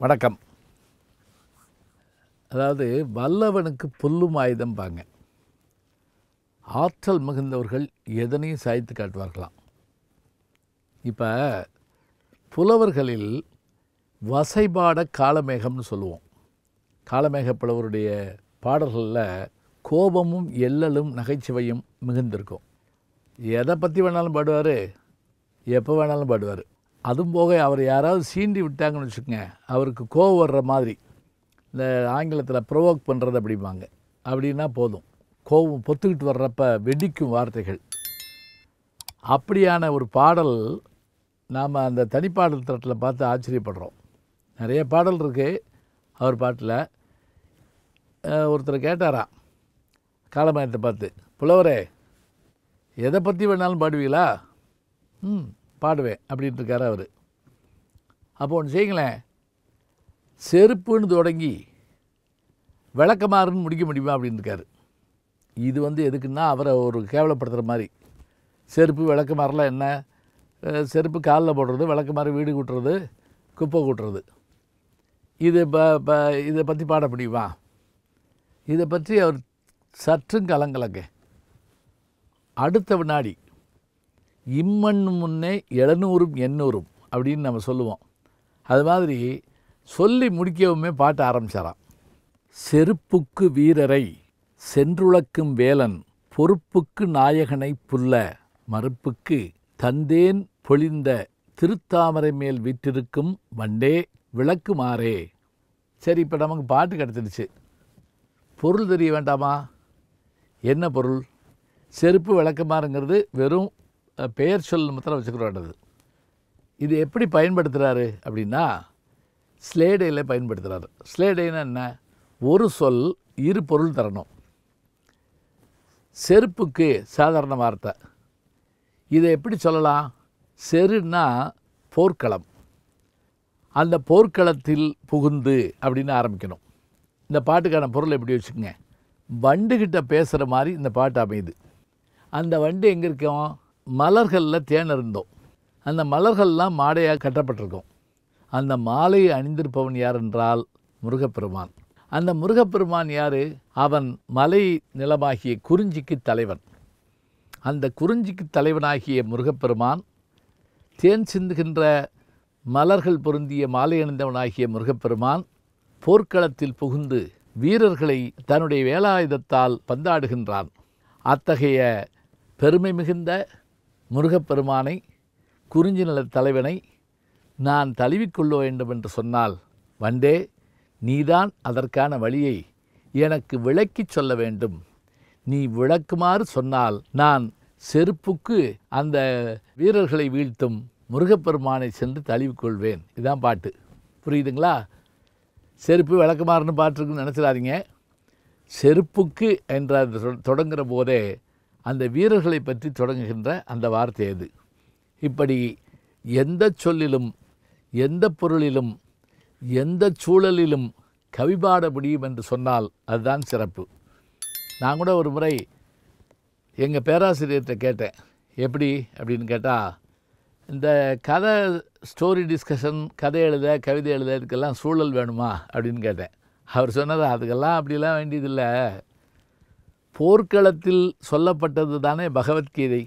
வணக்கம். அதாவது வல்லவனுக்கு புல்லும் ஆயுதம்பாங்க. ஆற்றல் மிகுந்தவர்கள் எதனையும் சாய்த்து காட்டுவார்களாம். இப்போ புலவர்களில் வசைபாட காலமேகம்னு சொல்லுவோம். காலமேக புலவருடைய பாடல்களில் கோபமும் எள்ளலும் நகைச்சுவையும் மிகுந்திருக்கும். எதை பற்றி வேணாலும் பாடுவார், எப்போ வேணாலும் பாடுவார். அதுவும் போக அவர் யாராவது சீண்டி விட்டாங்கன்னு வச்சுக்கோங்க, அவருக்கு கோவம் வர்ற மாதிரி, இந்த ஆங்கிலத்தில் ப்ரொவோக் பண்ணுறது அப்படிம்பாங்க. அப்படின்னா போதும், கோவம் பொத்துக்கிட்டு வர்றப்ப வெடிக்கும் வார்த்தைகள். அப்படியான ஒரு பாடல் நாம் அந்த தனிப்பாடல் தட்டில் பார்த்து ஆச்சரியப்படுறோம். நிறைய பாடல் இருக்குது அவர் பாட்டில். ஒருத்தர் கேட்டாராம் காலமேகத்தை பார்த்து, புலவரே எதை பற்றி வேணாலும் பாடுவீங்களா? பாடுவேன் அப்படின்ட்டு இருக்கார் அவர். அப்போ ஒன்று செய்யுங்களேன், செருப்புன்னு தொடங்கி விளக்கமாறுன்னு முடிக்க முடியுமா அப்படின்னு இருக்கார். இது எதுக்குன்னா அவரை ஒரு கேவலப்படுத்துகிற மாதிரி. செருப்பு விளக்கமாறலாம் என்ன? செருப்பு காலில் போடுறது, விளக்கமாறு வீடு கூட்டுறது, குப்பை கூட்டுறது. இதை பற்றி பாட முடியுமா? இதை பற்றி அவர் சற்றும் கலங்கலங்க. அடுத்த வினாடி இம்மண்ணு முன்னே 700 800 அப்படின்னு நம்ம சொல்லுவோம். அது மாதிரி சொல்லி முடிக்கவுமே பாட்ட ஆரம்பித்தாராம். செருப்புக்கு வீரரை சென்றுளக்கும் வேலன், பொறுப்புக்கு நாயகனை புல்ல, மறுப்புக்கு தந்தேன் பொழிந்த திருத்தாமரை மேல் வீற்றிருக்கும் வண்டே விளக்குமாறே. சரி, இப்போ நமக்கு பாட்டு கிடச்சிருச்சு. பொருள் தெரிய வேண்டாமா? என்ன பொருள்? செருப்பு விளக்குமாறுங்கிறது வெறும் பெயர் சொல் மாத்திரம் வச்சுக்கிற வேண்டது. இது எப்படி பயன்படுத்துகிறாரு அப்படின்னா, ஸ்லேடையில் பயன்படுத்துகிறாரு. ஸ்லேடைன்னா என்ன? ஒரு சொல் இரு பொருள் தரணும். செருப்புக்கு சாதாரண வார்த்தை. இதை எப்படி சொல்லலாம்? செருன்னா போர்க்களம். அந்த போர்க்களத்தில் புகுந்து அப்படின்னு ஆரம்பிக்கணும். இந்த பாட்டுக்கான பொருள் எப்படி வச்சுக்கோங்க, வண்டுகிட்ட பேசுகிற மாதிரி இந்த பாட்டு அமையுது. அந்த வண்டு எங்கே இருக்கோம்? மலர்களில் தேன் இருந்தோம். அந்த மலர்கள்லாம் மாலையாக கட்டப்பட்டிருக்கும். அந்த மாலையை அணிந்திருப்பவன் யார் என்றால் முருகப்பெருமான். அந்த முருகப்பெருமான் யார்? அவன் மலை நிலமாகிய குறிஞ்சிக்கு தலைவன். அந்த குறிஞ்சிக்கு தலைவனாகிய முருகப்பெருமான், தேன் சிந்துகின்ற மலர்கள் பொருந்திய மாலை அணிந்தவனாகிய முருகப்பெருமான் போர்க்களத்தில் புகுந்து வீரர்களை தன்னுடைய வேலாயுதத்தால் பந்தாடுகின்றான். அத்தகைய பெருமை மிகுந்த முருகப்பெருமானை, குறிஞ்சி நில தலைவனை நான் தழுவிக்கொள்ள வேண்டும் என்று சொன்னால், வண்டே நீதான் அதற்கான வழியை எனக்கு விளக்கிச் சொல்ல வேண்டும். நீ விளக்குமாறு சொன்னால் நான் செருப்புக்கு அந்த வீரர்களை வீழ்த்தும் முருகப்பெருமானை சென்று தழுவிக்கொள்வேன். இதுதான் பாட்டு. புரியுதுங்களா? செருப்பு விளக்குமாறுன்னு பாட்டுருக்குன்னு நினச்சிடாதீங்க. செருப்புக்கு என்ற தொடங்குகிற போதே அந்த வீரர்களை பற்றி தொடங்குகின்ற அந்த வார்த்தை அது. இப்படி எந்த சொல்லிலும், எந்த பொருளிலும், எந்த சூழலிலும் கவிபாட முடியும் என்று சொன்னால் அதுதான் சிறப்பு. நான் கூட ஒரு முறை எங்கள் பேராசிரியர்கிட்ட கேட்டேன், எப்படி அப்படின்னு கேட்டால், இந்த கதை ஸ்டோரி டிஸ்கஷன், கதை எழுத, கவிதை எழுத, இதுக்கெல்லாம் சூழல் வேணுமா அப்படின்னு கேட்டேன். அவர் சொன்னது, அதுக்கெல்லாம் அப்படிலாம் வேண்டியதில்லை. போர்க்களத்தில் சொல்லப்பட்டது தானே பகவத்கீதை.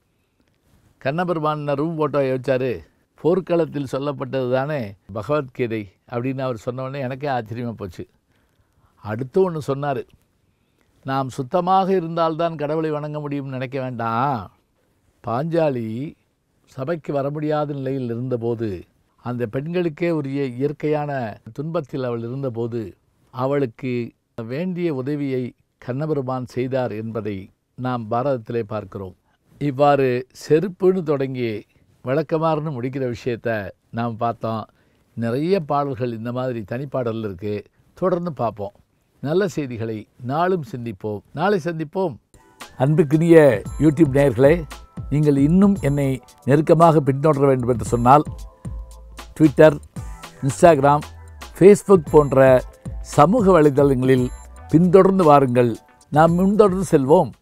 கண்ணபெருமான் ரூம் போட்டோ வச்சார், போர்க்களத்தில் சொல்லப்பட்டது தானே பகவத்கீதை அப்படின்னு அவர் சொன்னோடனே எனக்கே ஆச்சரியமாக போச்சு. அடுத்து ஒன்று சொன்னார், நாம் சுத்தமாக இருந்தால்தான் கடவுளை வணங்க முடியும்னு நினைக்க வேண்டாம். பாஞ்சாலி சபைக்கு வர முடியாத நிலையில் இருந்தபோது, அந்த பெண்களுக்கே உரிய இயற்கையான துன்பத்தில் அவள் இருந்தபோது, அவளுக்கு வேண்டிய உதவியை கண்ணபெருமான் செய்தார் என்பதை நாம் பாரதத்திலே பார்க்கிறோம். இவ்வாறு செருப்புன்னு தொடங்கி விளக்கமாறுன்னு முடிக்கிற விஷயத்தை நாம் பார்த்தோம். நிறைய பாடல்கள் இந்த மாதிரி தனிப்பாடல் இருக்குது. தொடர்ந்து பார்ப்போம். நல்ல செய்திகளை நாளும் சிந்திப்போம். நாளை சந்திப்போம். அன்புக்குரிய யூடியூப் நேயர்களே, நீங்கள் இன்னும் என்னை நெருக்கமாக பின்தொடர வேண்டும் என்று சொன்னால் ட்விட்டர், இன்ஸ்டாகிராம், ஃபேஸ்புக் போன்ற சமூக வலைதளங்களில் பின்தொடர்ந்து வாருங்கள். நாம் முன்தொடர்ந்து செல்வோம்.